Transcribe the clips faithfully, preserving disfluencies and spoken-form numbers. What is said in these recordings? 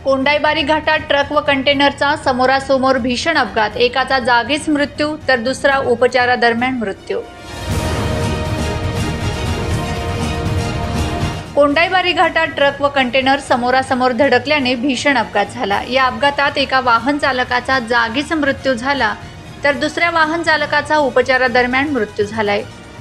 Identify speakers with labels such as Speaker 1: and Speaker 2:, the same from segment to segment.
Speaker 1: कोंडाईबारी घाटात ट्रक व कंटेनरचा समोरासमोर भीषण अपघात, एकाचा जागीच मृत्यू तर दुसरा उपचारादरम्यान मृत्यू। कोंडाईबारी घाटात ट्रक व कंटेनर समोरासमोर धडकल्याने भीषण अपघात झाला। या अपघातात एका वाहन चालकाचा जागीच मृत्यू झाला तर दुसऱ्या वाहन चालकाचा उपचारादरम्यान मृत्यू झालाय।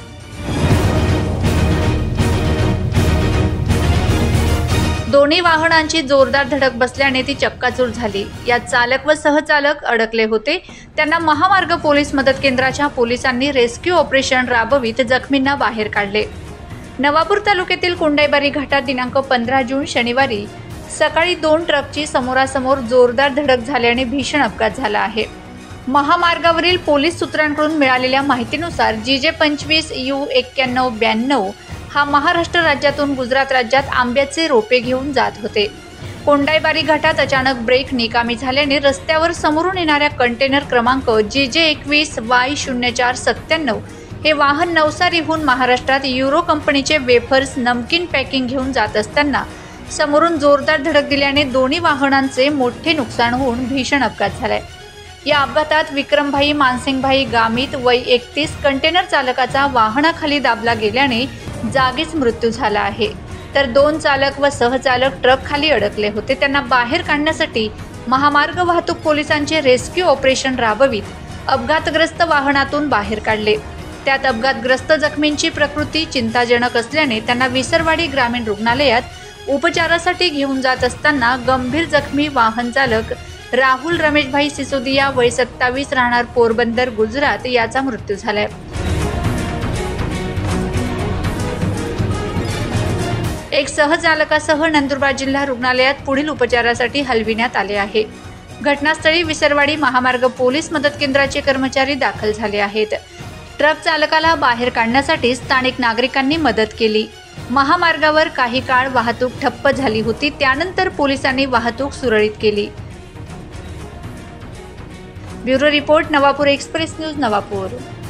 Speaker 1: दोन्ही वाहनांची जोरदार धडक बसल्याने ती चक्काचूर झाली। यात चालक व सहचालक अडकले होते। त्यांना महामार्ग पोलीस मदत केंद्राच्या पोलिसांनी रेस्क्यू ऑपरेशन राबवित जखमींना बाहेर काढले। नवापूर तालुक्यातील कोंडाईबारी घाटात दिनांक पंधरा जून शनिवारी सकाळी दोन ट्रकची समोरासमोर जोरदार धडक झाल्याने भीषण अपघात झाला आहे। महामार्गावरील पोलीस सूत्रांकडून मिळालेल्या माहितीनुसार जी जे पंचवीस यू एक्क्याण्णव ब्याण्णव हा महाराष्ट्र राज्यातून गुजरात राज्यात आंब्याचे रोपे घेऊन जात होते। कोंडाईबारी घाटात अचानक ब्रेक निकामी झाल्याने रस्त्यावर समोरून येणाऱ्या कंटेनर क्रमांक जी जे एकवीस वाय शून्य चार सत्त्याण्णव हे वाहन नवसारीहून महाराष्ट्रात युरो कंपनीचे वेफर्स नमकीन पॅकिंग घेऊन जात असताना समोरून जोरदार धडक दिल्याने दोन्ही वाहनांचे मोठे नुकसान होऊन भीषण अपघात झालाय। या अपघातात विक्रमभाई मानसिंगभाई गामित वय एकतीस कंटेनर चालकाचा वाहनाखाली दाबला गेल्याने जागीच मृत्यू झाला आहे, तर दोन चालक व सहचालक ट्रक खाली अडकले होते। त्यांना बाहेर काढण्यासाठी महामार्ग वाहतूक पोलिसांचे रेस्क्यू ऑपरेशन राबवित अपघातग्रस्त वाहनातून बाहेर काढले। त्यात अपघातग्रस्त जखमींची प्रकृती चिंताजनक असल्याने त्यांना विसरवाडी ग्रामीण रुग्णालयात उपचारासाठी घेऊन जात असताना गंभीर जखमी वाहन चालक राहुल रमेशभाई सिसोदिया वय सत्तावीस राहणार पोरबंदर गुजरात याचा मृत्यू झालाय। एक सहचालकासह नंदुरबार जिल्हा रुग्णालयात पुढील उपचारासाठी हलविण्यात आले आहे। घटनास्थळी विसरवाडी महामार्ग पोलीस मदत केंद्राचे कर्मचारी दाखल झाले आहेत। ट्रक चालकाला बाहेर काढण्यासाठी स्थानिक नागरिकांनी मदत केली। महामार्गावर काही काळ वाहतूक ठप्प झाली होती, त्यानंतर पोलिसांनी वाहतूक सुरळीत केली। Bureau report, Navapur express news, Navapur.